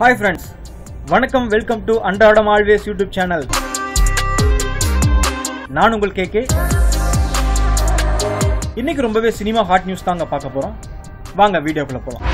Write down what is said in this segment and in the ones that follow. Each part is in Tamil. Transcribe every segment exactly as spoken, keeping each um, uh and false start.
Hi friends, வணக்கம் வெல்கம் டு அன்றாடம் ஆல்வேஸ் யூடியூப் சேனல். நான் உங்கள் கேகே. இன்னைக்கு ரொம்பவே சினிமா ஹாட் நியூஸ் தாங்க பார்க்க போறோம். வாங்க வீடியோக்குள்ள போலாம்.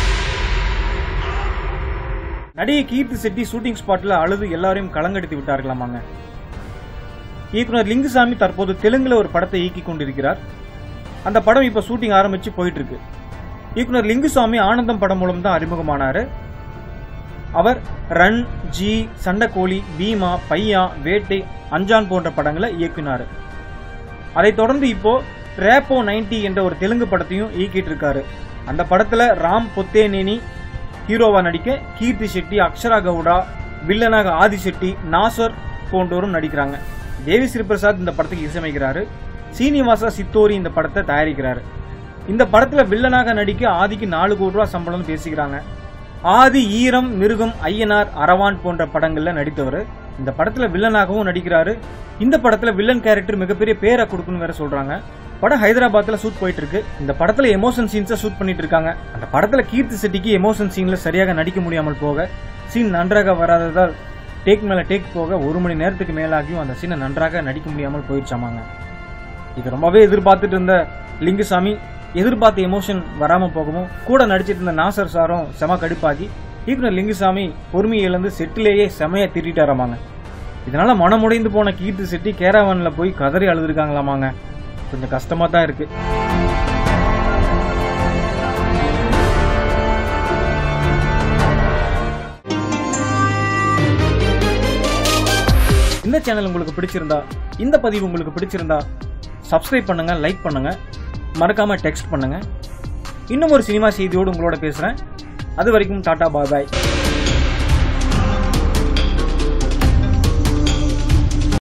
நடிகை கீர்த்தி செட்டி ஷூட்டிங் ஸ்பாட்ல அழுது எல்லாரையும் கலங்கடித்து விட்டார்களாமாங்க. இயக்குனர் லிங்குசாமி தற்போது தெலுங்குல ஒரு படத்தை இயக்கி கொண்டிருக்கிறார். அந்த படம் இப்ப ஷூட்டிங் ஆரம்பிச்சு போயிட்டு இருக்கு. இயக்குனர் லிங்குசாமி ஆனந்தம் படம் மூலம் தான் அறிமுகமானாரு. அவர் ரன், ஜி, சண்டக்கோழி, பீமா, பையா, வேட்டை, அஞ்சான் போன்ற படங்களை இயக்கினார். அதைத் தொடர்ந்து இப்போ ரேப்போ நைன்டி என்ற ஒரு தெலுங்கு படத்தையும் இயக்கிட்டு இருக்காரு. அந்த படத்துல ராம் பொத்தேனேனி ஹீரோவா நடிக்க கீர்த்தி செட்டி, அக்ஷரா கவுடா, வில்லனாக ஆதி செட்டி, நாசர் போன்றோரும் நடிக்கிறாங்க. தேவி ஸ்ரீ பிரசாத் இந்த படத்துக்கு இசையமைக்கிறாரு. சீனிவாசா சித்தோரி இந்த படத்தை தயாரிக்கிறாரு. இந்த படத்துல வில்லனாக நடிக்க ஆதிக்கு நாலு கோடி ரூபாய் சம்பளம் பேசிக்கிறாங்க. ஆதி, ஈரம், மிருகம், ஐயனார், அரவான் போன்ற படங்கள்ல நடித்தவர். இந்த படத்துல வில்லனாகவும் நடிக்கிறாரு. இந்த படத்துல வில்லன் கேரக்டர் மிகப்பெரிய பேரை கொடுக்கணும் வேற சொல்றாங்க. படம் ஹைதராபாத்ல ஷூட் போயிட்டு இருக்கு. இந்த படத்துல எமோஷன் சீன்ஸை ஷூட் பண்ணிட்டு இருக்காங்க. அந்த படத்துல கீர்த்தி செட்டிக்கு எமோஷன் சீன்ல சரியாக நடிக்க முடியாமல் போக, சீன் நன்றாக வராததால் டேக் மேல டேக் போக ஒரு மணி நேரத்துக்கு மேலாகியும் அந்த சீனை நன்றாக நடிக்க முடியாமல் போயிடுச்சாமாங்க. இது ரொம்பவே எதிர்பார்த்துட்டு இருந்த லிங்குசாமி எதிர்பார்த்த எமோஷன் வராம போகவும் கூட நடிச்சிட்டு இருந்த நாசர் சாரும் செம கடுப்பாகி இயக்குனர் லிங்குசாமி பொறுமையை இழந்து செட்டிலேயே செமையா திட்டாராமாங்க. இதனால மனமுடைந்து போன கீர்த்தி செட்டி கேரவான்ல போய் கதறி அழுதுருக்காங்களாமாங்க. கொஞ்சம் கஷ்டமா தான் இருக்கு. இந்த சேனல் உங்களுக்கு பிடிச்சிருந்தா, இந்த பதிவு உங்களுக்கு பிடிச்சிருந்தா சப்ஸ்கிரைப் பண்ணுங்க, லைக் பண்ணுங்க, மறக்காம டெக்ஸ்ட் பண்ணுங்க. இன்னும் ஒரு சினிமா செய்தியோடு உங்களோட பேசுறேன். அது வரைக்கும் டாடா பாய் பாய்.